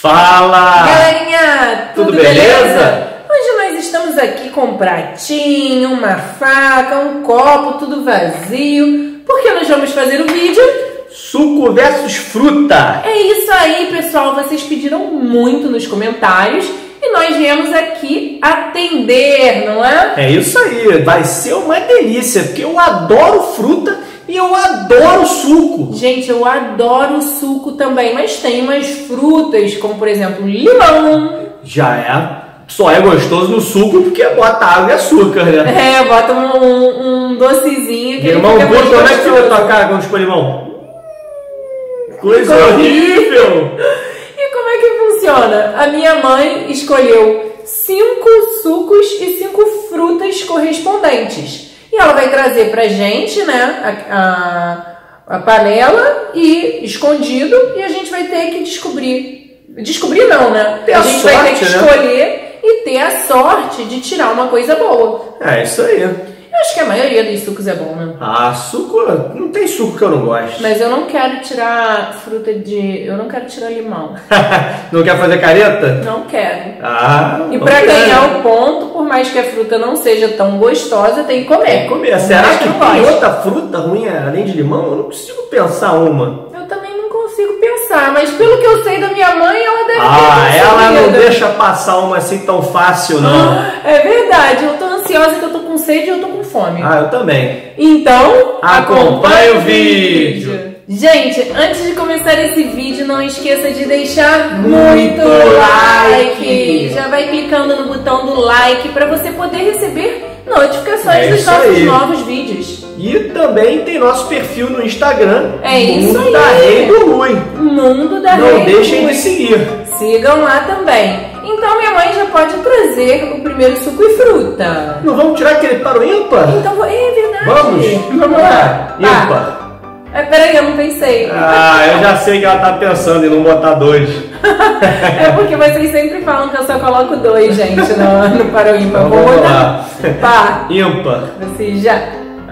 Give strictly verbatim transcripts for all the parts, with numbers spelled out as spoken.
Fala! Galerinha, tudo, tudo beleza? beleza? Hoje nós estamos aqui com um pratinho, uma faca, um copo, tudo vazio. Porque nós vamos fazer o vídeo Suco versus fruta. É isso aí, pessoal. Vocês pediram muito nos comentários e nós viemos aqui atender, não é? É isso aí, vai ser uma delícia, porque eu adoro fruta e eu adoro suco. Gente, eu adoro suco também, mas tem umas frutas, como por exemplo limão. Já é, só é gostoso no suco porque bota água e açúcar, né? É, bota um, um docezinho que limão ele fica puro, como é que fica a tua gostoso. cara quando chupou limão? Coisa Ficou horrível! E como é que funciona? A minha mãe escolheu cinco sucos e cinco frutas correspondentes. E ela vai trazer pra gente, né, a, a, a panela e escondido, e a gente vai ter que descobrir. Descobrir não, né? Ter a a gente sorte, vai ter que né? escolher e ter a sorte de tirar uma coisa boa. É isso aí. Eu acho que a maioria dos sucos é bom, né? Ah, suco, não tem suco que eu não gosto. Mas eu não quero tirar fruta de... Eu não quero tirar limão. Não quer fazer careta? Não quero. Ah, E pra ganhar o ponto, por mais que a fruta não seja tão gostosa, tem que comer. Tem que comer. Por Será mais que eu tem goste. outra fruta ruim além de limão? Eu não consigo pensar uma. Eu também não consigo pensar, mas pelo que eu sei da minha mãe, ela deve Ah, ter ela não conseguido. deixa passar uma assim tão fácil, não. É verdade, eu tô ansiosa que eu tô com sede e eu tô com fome. Ah, eu também. Então, Acompanhe o vídeo. Gente, antes de começar esse vídeo, não esqueça de deixar Muito muito like. like. Já vai clicando no botão do like para você poder receber notificações É dos isso nossos aí. novos vídeos. E também tem nosso perfil no Instagram. É isso Mundo aí. da Rei do Lui. Mundo da Não Rei deixem Lui. de seguir. Sigam lá também. Então minha mãe já pode trazer o primeiro suco e fruta. Não vamos tirar aquele para o ímpar? Então, vou- é verdade. Vamos? Vamos lá. Tá. Ímpar. É, peraí, eu não pensei. Ah, eu já sei que ela tá pensando em não botar dois. É porque vocês sempre falam que eu só coloco dois, gente, no, no para o ímpar. Então Vou vamos botar. lá. Pá. Ímpar. Você já.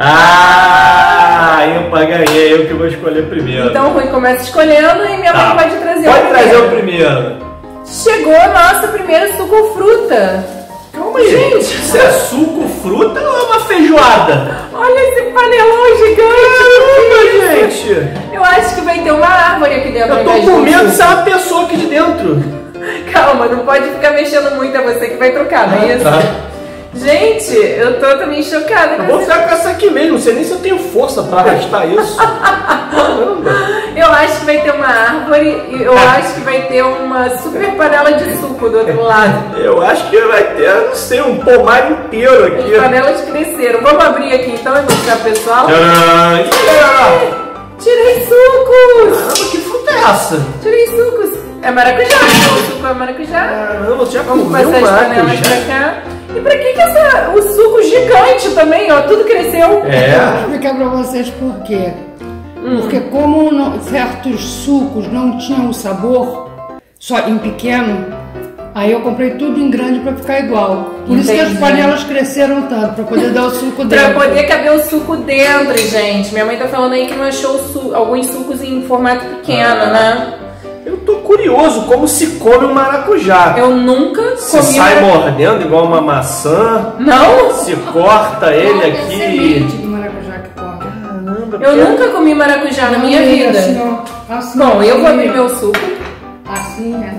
Ah, ímpar, ganhei. Eu que vou escolher primeiro. Então o Rui começa escolhendo e minha Tá. mãe pode trazer Pode o trazer primeiro. o primeiro. Chegou o nosso primeiro suco ou fruta. Calma aí. Gente. Isso é suco, fruta ou é uma feijoada? Olha esse panelão gigante. Caramba, gente. Eu acho que vai ter uma árvore aqui dentro. ao Eu tô invés com do medo de suco. ser uma pessoa aqui de dentro. Calma, não pode ficar mexendo muito, é você que vai trocar, não é isso? Tá. Gente, eu tô também chocada Eu com vou esse... ficar com essa aqui mesmo, não sei nem se eu tenho força pra arrastar isso. Caramba. Eu acho que vai ter uma árvore e eu acho que vai ter uma super panela de suco do outro lado. Eu acho que vai ter, não sei, um pomar inteiro aqui. As panelas cresceram. Vamos abrir aqui então e mostrar pro pessoal. Tcharam! Ih, Tirei sucos! Caramba, que fruta é essa? Tirei sucos! É maracujá, o suco é maracujá. Caramba, você já Vamos comeu passar as panelas maracujá? pra cá. E pra que que essa, o suco gigante também, ó, tudo cresceu? É. Vou explicar pra vocês por quê. Porque como não- certos sucos não tinham o sabor, só em pequeno, aí eu comprei tudo em grande pra ficar igual. Por isso que as Entendi. panelas cresceram tanto, pra poder dar o suco Pra dentro. poder caber o suco dentro, gente. Minha mãe tá falando aí que não achou o su- alguns sucos em formato pequeno, Ah. né? Eu tô curioso como se come um maracujá. Eu nunca Se comi... sai mara- mordendo igual uma maçã, Não? se corta ele É aqui. semente do maracujá que come. Caramba, Eu porque- nunca comi maracujá na minha Assim, vida. ó, assim, Bom, eu vou assim, abrir meu suco. Assim, é.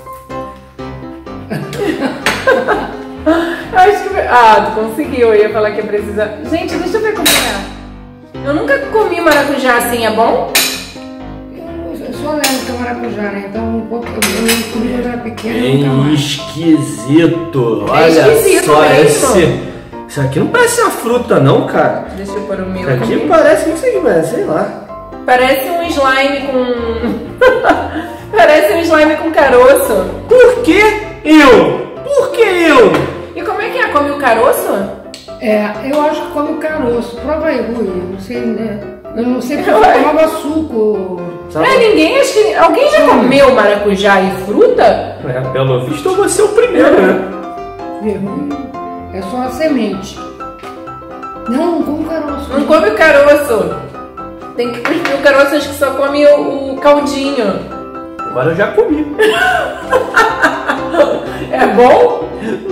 Eu acho que... Ah, tu conseguiu. Eu ia falar que ia precisar... Gente, deixa eu ver como é. Eu nunca comi maracujá assim, é bom? Eu, eu só lembro que é maracujá, né? Então, um pouco, eu, eu comi quando era pequeno, nunca Bem mais. esquisito. Olha esquisito só mesmo. esse. Isso aqui não parece uma fruta, não, cara. Deixa eu pôr o meu Isso aqui aqui. parece, não sei o que parece, sei lá. Parece um slime com... Parece um slime com caroço. Por que eu? Por que eu? E como é que é? Come o caroço? É, eu acho que come o caroço. Prova aí, Rui. Eu não sei, né? Eu não sei porque eu Ué. tomava suco. Sabe? É, ninguém, acho que... Alguém já comeu maracujá e fruta? É, pelo visto eu vou ser o primeiro, né? É só a semente. Não, não come caroço. Não come o caroço. Tem que cuspir o caroço, acho que só come o, o caldinho. Agora eu já comi.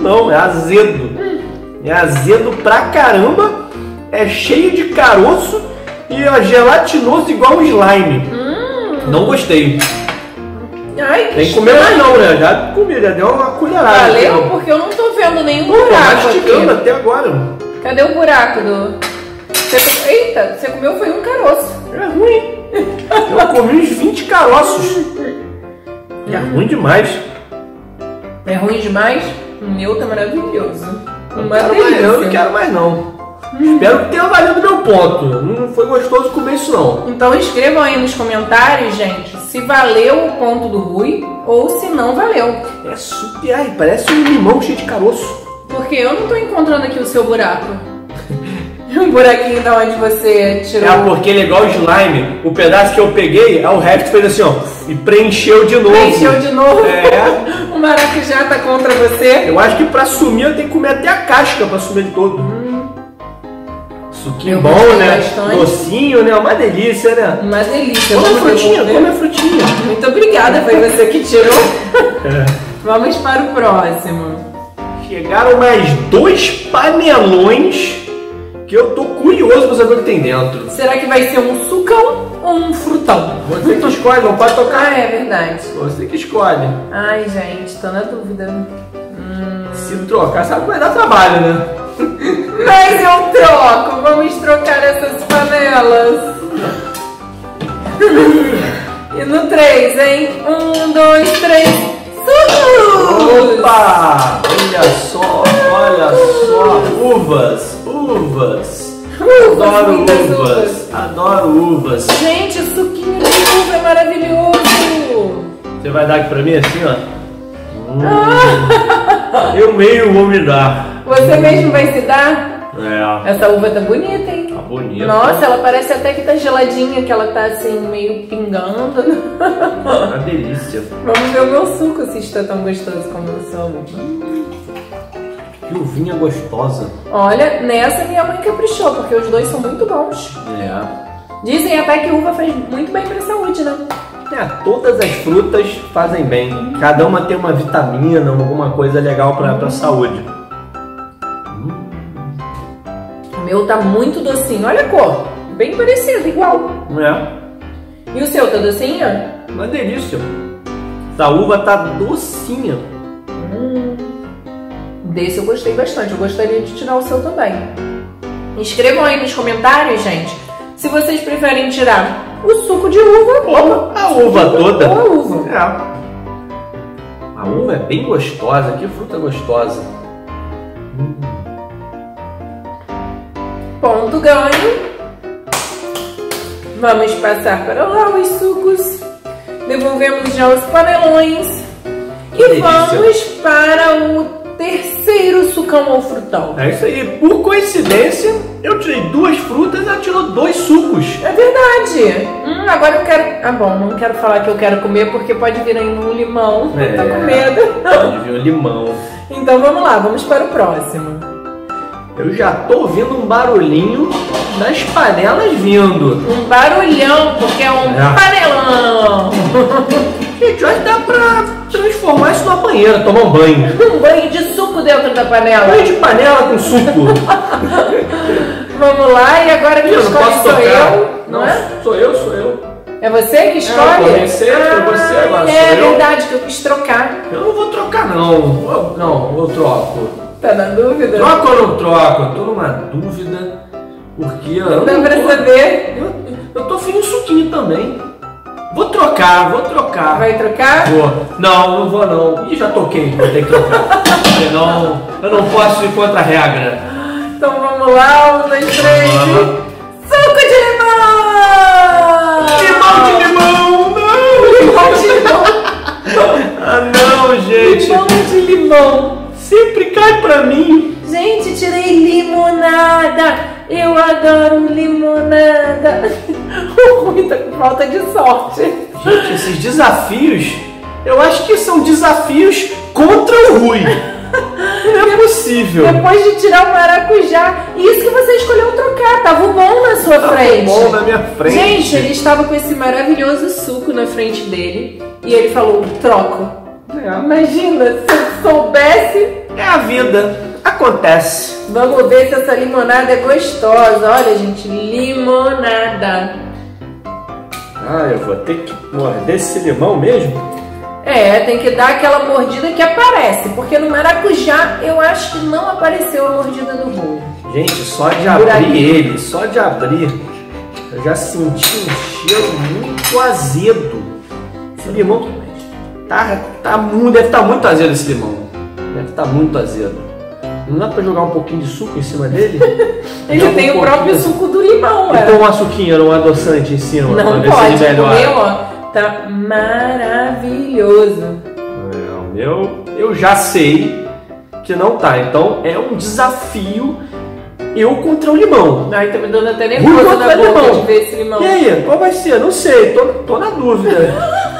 não, é azedo. É azedo pra caramba, é cheio de caroço e é gelatinoso igual um slime. Hum. Não gostei. Ai, que Tem que comer mais não, né? Já comi, já deu uma colherada. Valeu? Então. Porque eu não tô vendo nenhum Pô, buraco mastigando aqui. até agora. Cadê o buraco do... Você... Eita, você comeu foi um caroço. É ruim. Eu comi uns vinte caroços. É ruim demais. É ruim demais? O meu tá maravilhoso. Eu, Uma quero mais, delícia. eu não quero mais não. Espero que tenha valido meu ponto. Não foi gostoso comer isso não. Então escrevam aí nos comentários, gente, se valeu o ponto do Rui ou se não valeu. É super... Ai, parece um limão cheio de caroço. Porque eu não tô encontrando aqui o seu buraco. Um buraquinho da onde você tirou. É porque ele é igual o slime. O pedaço que eu peguei, o resto fez assim, ó. E preencheu de novo. Preencheu de novo. É. O maracujá tá contra você. Eu acho que pra sumir eu tenho que comer até a casca pra sumir ele todo. Hum. Suquinho Eu bom, gostei né? bastante. Docinho, né? Uma delícia, né? Uma delícia. Come a Vamos frutinha, devolver? come a frutinha. Muito obrigada, foi você que tirou. É. Vamos para o próximo. Chegaram mais dois panelões que eu tô curioso pra saber o que tem dentro. Será que vai ser um sucão ou um frutão? Você que escolhe, não pode tocar. Ah, é verdade. Você que escolhe. Ai, gente, tô na dúvida. Hum... Se trocar, sabe que vai dar trabalho, né? Mas eu troco. Vamos trocar essas panelas. E no três, hein? Um, dois, três. Sucos! Opa! Olha só, olha só. Uvas, uvas. Uvas, Adoro muitas uvas. uvas. Adoro uvas. Gente, o suquinho de uva é maravilhoso. Você vai dar aqui pra mim assim, ó? Hum, eu meio vou me dar. Você mesmo vai se dar? É. Essa uva tá bonita, hein? Tá bonita. Nossa, ela parece até que tá geladinha, que ela tá assim, meio pingando. Uma delícia. Vamos ver o meu suco se está tão gostoso como a sua uva. Que uvinha gostosa. Olha, nessa minha mãe caprichou, porque os dois são muito bons. É. Dizem até que uva faz muito bem pra saúde, né? É, todas as frutas fazem bem. Cada uma tem uma vitamina, alguma coisa legal pra, pra saúde. O meu tá muito docinho. Olha a cor. Bem parecido, igual. É. E o seu tá docinho? Uma delícia. Essa uva tá docinha. Hum. Desse eu gostei bastante. Eu gostaria de tirar o seu também. Escrevam aí nos comentários, gente, se vocês preferem tirar o suco de uva ou a uva toda. Ou a uva. É. A uva é bem gostosa. Que fruta gostosa. Hum. Ponto ganho. Vamos passar para lá os sucos. Devolvemos já os panelões. Que e delícia. vamos para o terceiro sucão ou frutão. É isso aí. Por coincidência, eu tirei duas frutas e ela tirou dois sucos. É verdade. Hum, agora eu quero... Ah, bom, não quero falar que eu quero comer porque pode vir aí um limão. É, Eu tô com medo. Pode vir um limão. Então vamos lá, vamos para o próximo. Eu já tô ouvindo um barulhinho das panelas vindo. Um barulhão, porque é um É. panelão. Gente, acho que dá pra transformar isso numa banheira, tomar um banho. Um banho de suco dentro da panela. Banho de panela com suco. Vamos lá, e agora quem Eu não escolhe posso sou tocar. eu, não, Não, é? sou eu, sou eu. É você que escolhe? eu comecei, foi você, agora é sou eu. verdade que eu quis trocar. Eu não vou trocar, não. Eu- Não, eu troco. Tá na dúvida? Troco ou não troco? Eu tô numa dúvida. Porque eu Não dá não pra tô- saber. Eu, eu tô fim de suquinho também. Vou trocar, vou trocar. Vai trocar? Vou. Não, não vou não. Ih, já toquei, vou ter que trocar. Senão eu não posso ir contra a regra. Então vamos lá, um, dois, três. Vamos. Suco de limão! Limão de limão, não! Limão de limão! Ah não, gente. Limão de limão! Sempre cai pra mim. Gente, tirei limonada! Eu adoro limonada! O Rui tá com falta de sorte. Gente, esses desafios, eu acho que são desafios contra o Rui. Não é possível. Depois de tirar o maracujá, isso que você escolheu trocar, tava bom na sua Tava frente. bom na minha frente. Gente, ele estava com esse maravilhoso suco na frente dele e ele falou, troco. É. Imagina, se eu soubesse, é a vida, acontece. Vamos ver se essa limonada é gostosa. Olha, gente, limonada. Ah, eu vou ter que morder esse limão mesmo? É, tem que dar aquela mordida que aparece, porque no maracujá eu acho que não apareceu a mordida do Rui. Gente, só de abrir ele, só de abrir, eu já senti um cheiro muito azedo. Esse limão tá, tá muito, deve estar muito azedo esse limão. Deve estar muito azedo. Não dá pra jogar um pouquinho de suco em cima dele? Ele tem um o próprio suco do limão, é. E com um açuquinho, um adoçante em cima. Não pode, comer, ó. Tá maravilhoso. É, o meu, eu já sei que não tá. Então é um desafio eu contra o limão. Ai, tá me dando até nervoso na boca limão. de ver esse limão. E aí, qual vai ser? Não sei, tô, tô na dúvida.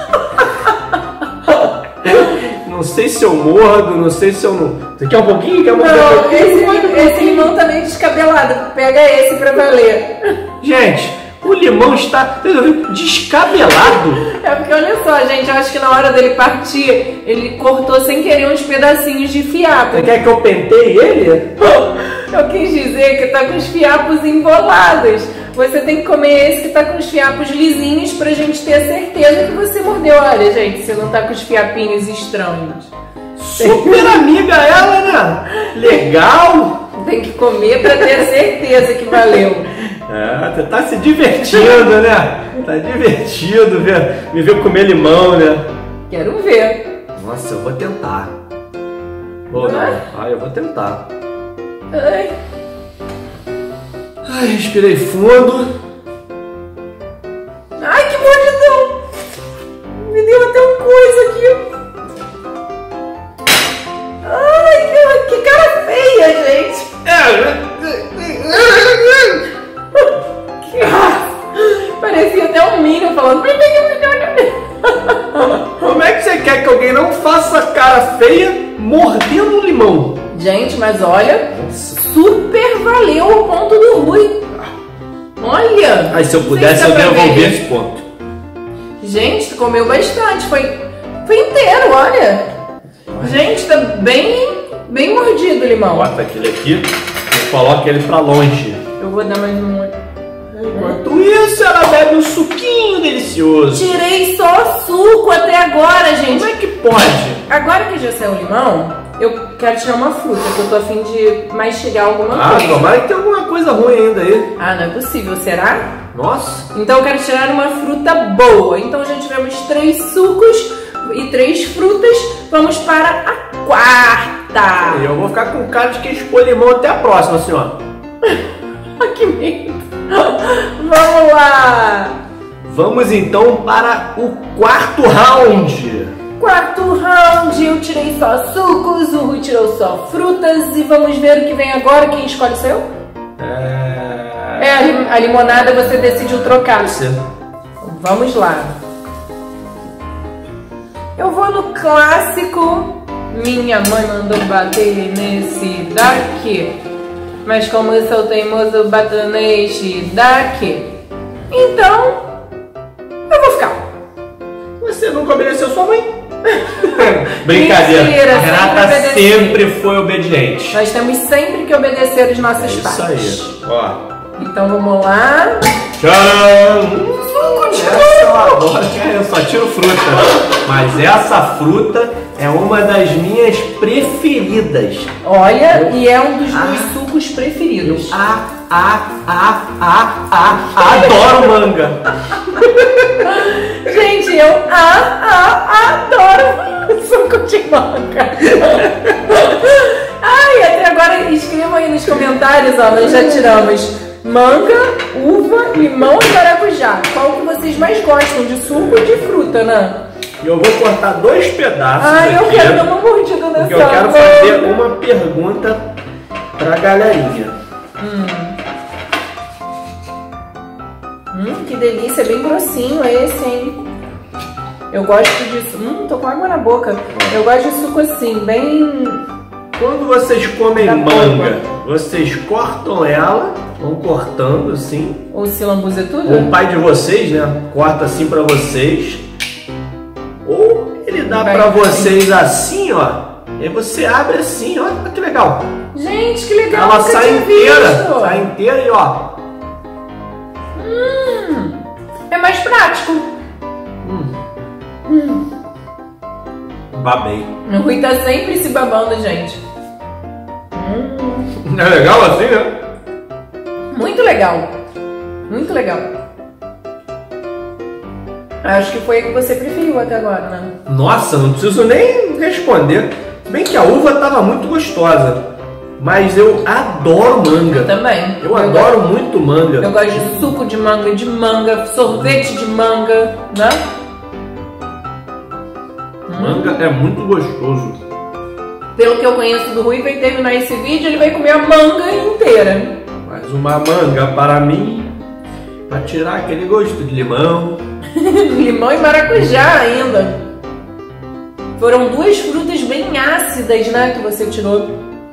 Não sei se eu mordo, não sei se eu não... Você quer um pouquinho? Quer um não, pouquinho? Esse, esse limão tá meio descabelado. Pega esse pra valer. Gente... O limão está descabelado. É porque olha só, gente, eu acho que na hora dele partir, ele cortou sem querer uns pedacinhos de fiapo. Você quer que eu penteie ele? Eu quis dizer que tá com os fiapos embolados. Você tem que comer esse que tá com os fiapos lisinhos pra gente ter a certeza que você mordeu. Olha, gente, você não tá com os fiapinhos estranhos. Super amiga ela, né? Legal. Tem que comer pra ter a certeza que valeu. É, você tá se divertindo, né? Tá divertido ver, me ver comer limão, né? Quero ver. Nossa, eu vou tentar. Ou não? Ah, eu vou tentar. Ai. Ai, respirei fundo. Ai, que mordidão! Me deu até uma coisa aqui. Ai, que, que cara feia, gente. É. Parecia até um Minion falando. Como é que você quer que alguém não faça cara feia mordendo um limão? Gente, mas olha, Nossa. super valeu o ponto do Rui. Olha! Aí se eu pudesse eu devolver esse ponto. Gente, comeu bastante, foi, foi inteiro, olha. Gente, tá bem, bem mordido o limão. Bota aquele aqui e coloca ele pra longe. Eu vou dar mais um. Enquanto isso, ela bebe um suquinho delicioso. Tirei só suco até agora, gente. Como é que pode? Agora que já saiu o limão, eu quero tirar uma fruta, que eu tô a fim de mastigar alguma ah, coisa. Ah, tomara que tem alguma coisa ruim ainda aí. Ah, não é possível, será? Nossa. Então eu quero tirar uma fruta boa. Então já tivemos três sucos e três frutas. Vamos para a quarta. E eu vou ficar com cara de quem expôs limão até a próxima, senhora. Que medo. Vamos lá! Vamos então para o quarto round. Quarto round, eu tirei só sucos, o Rui tirou só frutas e vamos ver o que vem agora. Quem escolhe sou eu? É, é a, lim... a limonada você decidiu trocar. Você. Vamos lá. Eu vou no clássico. Minha mãe mandou bater nesse daqui. Mas como eu sou teimoso, bato neste daqui. Então, eu vou ficar. Você nunca obedeceu sua mãe? Brincadeira. Mentira, a Renata sempre, sempre foi obediente. Nós temos sempre que obedecer os nossos é pais. Isso aí. Ó. Então vamos lá. Tcharam! Essa eu adoro. Eu só tiro fruta. Mas essa fruta é uma das minhas preferidas. Olha, eu, e é um dos ah, meus sucos preferidos. Eu, ah, ah, ah, ah, ah, adoro manga. Gente, eu ah, ah, adoro suco de manga. Ai, até agora escrevam aí nos comentários, ó, nós já tiramos manga, uva, limão e maracujá. Qual que vocês mais gostam, de suco ou de fruta, né? Eu vou cortar dois pedaços. Ai, eu aqui, quero dar uma mordida nessa porque eu quero manga. fazer uma pergunta pra galerinha. Hum. Hum, que delícia, bem grossinho esse, hein? Eu gosto disso. Hum, tô com água na boca. Eu gosto de suco assim, bem... Quando vocês comem da manga, polpa. vocês cortam ela, vão cortando assim. Ou se lambuza tudo? Ou o pai de vocês, né? Corta assim pra vocês. Ou ele dá Vai pra assim. vocês assim, ó. E aí você abre assim, olha que legal. Gente, que legal. Ela nunca sai tinha inteira, visto. sai inteira e ó. Hum, é mais prático. Hum. Hum. Babei. O Rui tá sempre se babando, gente. Hum. É legal assim, né? Muito legal. Muito legal. Acho que foi a que você preferiu até agora, né? Nossa, não preciso nem responder. Se bem que a uva tava muito gostosa. Mas eu adoro manga. Eu também. Eu, eu adoro gosto, muito manga. Eu gosto de suco de manga, de manga, sorvete de manga, né? Manga hum. é muito gostoso. Pelo que eu conheço do Rui, vai terminar esse vídeo, ele vai comer a manga inteira. Mais uma manga para mim, para tirar aquele gosto de limão. Limão e maracujá ainda. Foram duas frutas bem ácidas, né, que você tirou.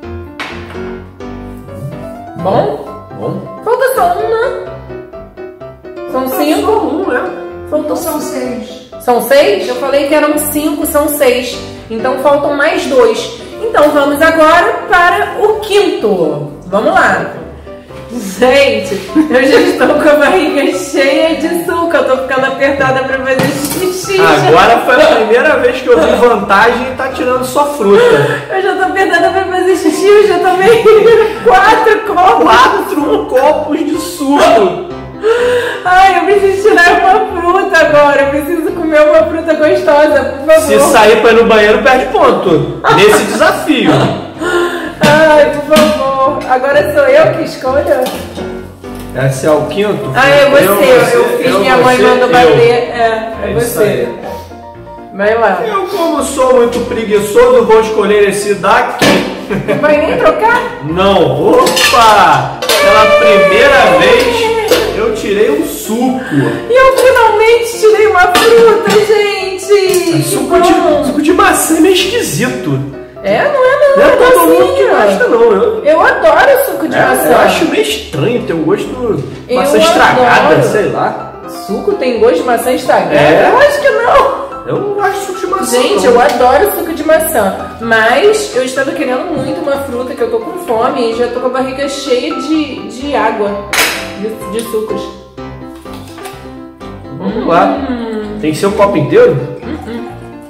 Bom? Bom. Falta só um, né? São cinco? Só um, né? Faltam são seis. São seis? Eu falei que eram cinco, são seis. Então faltam mais dois. Então vamos agora para o quinto. Vamos lá. Gente, eu já estou com a barriga cheia de suco. Eu tô ficando apertada para fazer xixi. Agora foi a primeira vez que eu vi vantagem e tá tirando só fruta. Eu já tô apertada para fazer xixi. Eu já tomei quatro copos. Quatro copos de suco. Ai, eu preciso tirar uma fruta agora. Eu preciso comer uma fruta gostosa, por favor. Se sair para ir no banheiro, perde ponto. Nesse desafio. Ai, por favor. Agora sou eu que escolho? Esse é o quinto? Ah, é você. Eu, você, eu fiz, eu, minha mãe você, mandou eu. bater. É, é, é você. Aí. Vai lá. Eu, como sou muito preguiçoso, vou escolher esse daqui. Não vai nem trocar? Não. Opa! Pela primeira vez, eu tirei um suco. E eu finalmente tirei uma fruta, gente! Suco de, suco de maçã é meio esquisito. É, não é não. Não é todo assim, mundo que gosta, não. Eu, eu adoro suco de é, maçã. Eu acho meio estranho, tem um gosto de eu maçã estragada, adoro. sei lá. Suco tem gosto de maçã estragada? É? Eu acho que não. Eu não gosto de suco de maçã. Gente, não. eu adoro suco de maçã. Mas eu estava querendo muito uma fruta que eu tô com fome e já tô com a barriga cheia de, de água, de, de sucos. Vamos hum. lá. Tem que ser o copo inteiro? Hum.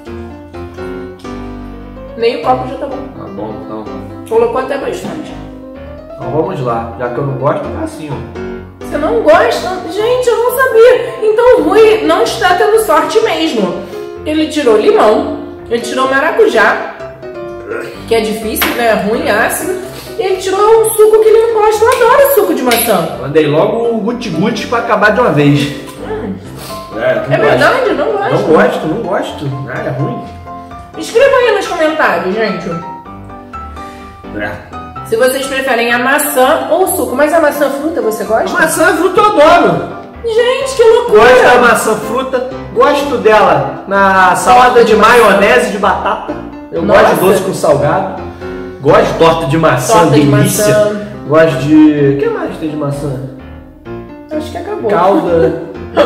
Meio copo já tá bom. Tá bom, então. Colocou até bastante. Então vamos lá. Já que eu não gosto, tá assim, ó. Você não gosta? Gente, eu não sabia. Então o Rui não está tendo sorte mesmo. Ele tirou limão, ele tirou maracujá, que é difícil, né? É ruim, ácido. E ele tirou um suco que ele não gosta. Eu adoro suco de maçã. Mandei logo o guti-guti pra acabar de uma vez. Hum. É, é verdade? Não gosto. Não gosto, não gosto. Ah, é ruim. Escreva aí nos comentários, gente. É. Se vocês preferem a maçã ou o suco. Mas a maçã fruta você gosta? A maçã fruta eu adoro. Gente, que loucura. Gosto da maçã fruta. Gosto dela na salada de maionese de batata. Eu Nossa. gosto de doce com salgado. Gosto de torta de maçã, torta delícia. De maçã. Gosto de... O que mais tem de maçã? Acho que acabou. Calda.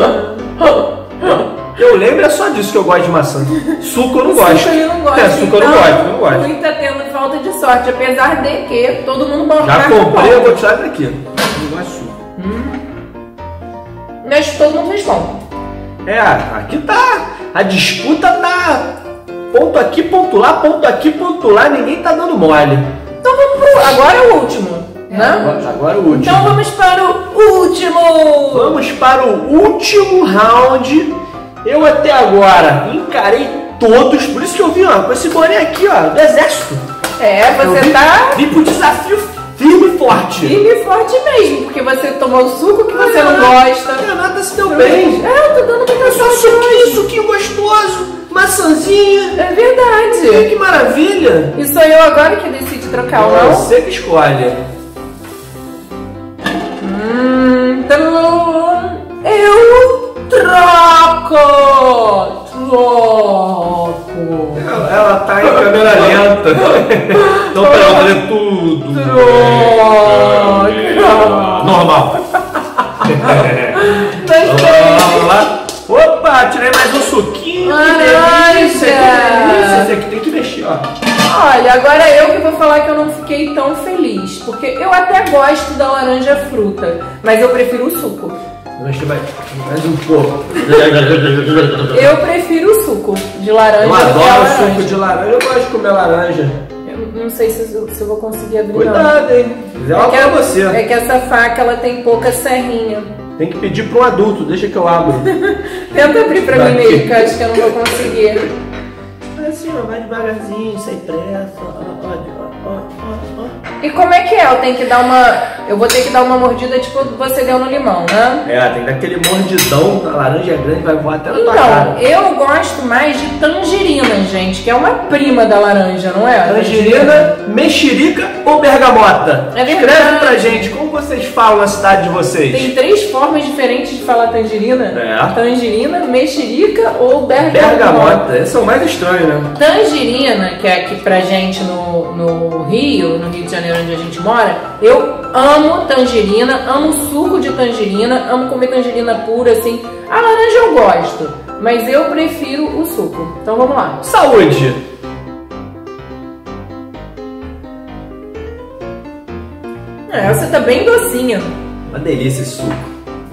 Eu lembro, é só disso que eu gosto de maçã. Suco eu não gosto. Suco ele não gosta. É, suco então, eu não gosto, eu não gosto. O Rui tá tendo falta de sorte, apesar de que todo mundo marca Já comprei, pão. eu vou tirar daqui. Não gosto de suco. Hum. Mas todo mundo responde. É, aqui tá... A disputa tá... Ponto aqui, ponto lá, ponto aqui, ponto lá. Ninguém tá dando mole. Então vamos pro... Agora é o último, É, né? Agora, agora é o último. Então vamos para o último. Vamos para o último round. Eu até agora encarei todos, por isso que eu vim ó, com esse boné aqui, ó, do exército. É, você eu vim, tá vim pro desafio firme e forte. firme e forte mesmo, porque você tomou o suco que você não gosta. Renata se deu bem. É, eu tô dando muita Só sorte suquinho, hoje. suquinho gostoso, maçãzinha. É verdade. Que maravilha. E sou eu agora que decide trocar ou não? Você que escolhe. Hum, então eu troco. Troco. Ela, ela tá em câmera lenta. Então pera, eu vou fazer tudo. Troca. Normal. Gostei. Vamos lá. Opa, tirei mais um suquinho. suquinho. Laranja. Que delícia, que delícia. Esse aqui tem que mexer, ó. Olha, agora eu que vou falar que eu não fiquei tão feliz, porque eu até gosto da laranja fruta, mas eu prefiro o suco. Você vai mais um pouco. Eu prefiro o suco de laranja. Eu do que a adoro laranja. suco de laranja, eu gosto de comer laranja. Eu não sei se eu, se eu vou conseguir abrir. Cuidado, não. hein? É É que, pra a- você. é que essa faca ela tem pouca serrinha. Tem que pedir para um adulto, deixa que eu abro. Tenta abrir pra mim Vai. mesmo, que eu acho que eu não vou conseguir. Assim, ó, vai devagarzinho, sem pressa. Ó, ó, ó, ó, ó. E como é que é? Eu tenho que dar uma. Eu vou ter que dar uma mordida tipo você deu no limão, né? É, tem daquele mordidão, a laranja é grande, vai voar até na tua cara. Então, eu gosto mais de tangerina, gente, que é uma prima da laranja, não é? Tangerina, mexerica ou bergamota? É verdade. Escreve pra gente, como vocês falam na cidade de vocês? Tem três formas diferentes de falar tangerina. É. Tangerina, mexerica ou bergamota. Bergamota, esse é o mais estranho, né? Tangerina, que é aqui pra gente no, no Rio, no Rio de Janeiro onde a gente mora, eu amo tangerina, amo suco de tangerina, amo comer tangerina pura, assim. A laranja eu gosto, mas eu prefiro o suco. Então vamos lá. Saúde! É, essa tá bem docinha. Uma delícia esse suco.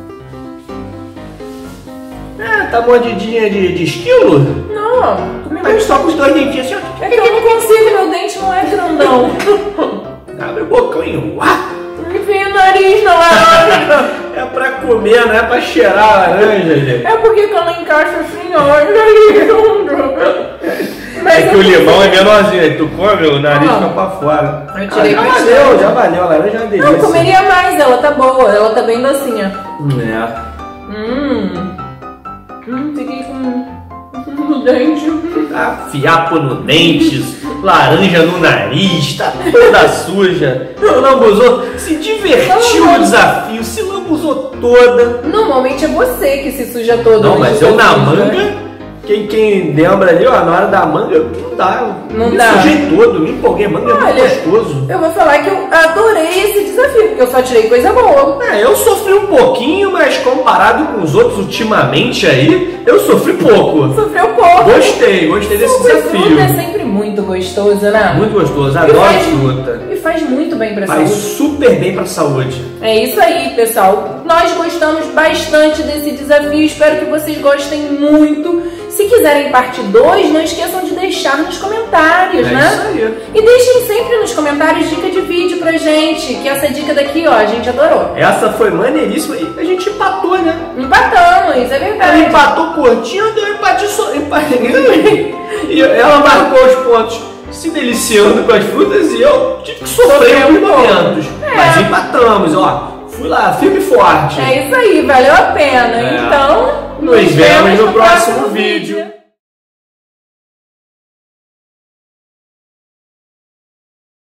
É, tá mordidinha de, de esquilo? Não, comi Mas só com os dois dentinhos assim, ó. é que eu não consigo, meu dente não é grandão. Abre o bocão e uá! Enfim, o nariz na laranja. É pra comer, não é pra cheirar a laranja, gente. É porque quando encaixa assim, ó, é Mas É que eu o limão é menorzinho, aí tu come, o nariz Ó, fica pra fora. eu tirei ah, já bastante. valeu, já valeu, a laranja é uma delícia. Não, comeria mais, ela tá boa, ela tá bem docinha. É. Hum. Hum, fiquei com no dente. Tá fiapo no dente, laranja no nariz, tá toda suja. Não lambuzou, se divertiu no desafio, se lambuzou toda. Normalmente é você que se suja todo. Não, nos mas eu na desafios, manga, né? quem, quem lembra ali, ó, na hora da manga, não dá. Eu Não me dá. sujei todo, me empolguei, manga é muito Olha, gostoso. eu vou falar que eu adorei esse desafio, porque eu só tirei coisa boa. É, eu sofri um pouquinho, mas comparado com os outros ultimamente aí, eu sofri pouco. Sofreu pouco. Gostei, gostei desse Suco e desafio. fruta é sempre muito gostoso, né? Muito gostoso, E adoro faz- fruta. E faz muito bem pra Faz saúde. super bem pra saúde. É isso aí, pessoal. Nós gostamos bastante desse desafio. Espero que vocês gostem muito. Se quiserem parte dois, não esqueçam de deixar nos comentários, É né? isso aí. E deixem sempre nos comentários dica de vídeo pra gente, que essa dica daqui, ó, a gente adorou. Essa foi maneiríssima e a gente empatou, né? Empatamos, é Ela verdade. empatou curtinho, eu empatei só. Empatei. E ela marcou os pontos se deliciando com as frutas e eu tive que sofrer Sofreu em alguns um pouco. momentos. É. Mas empatamos, ó. Fui lá, firme e forte. É isso aí, valeu a pena. É. Então, Nos vemos no próximo vídeo.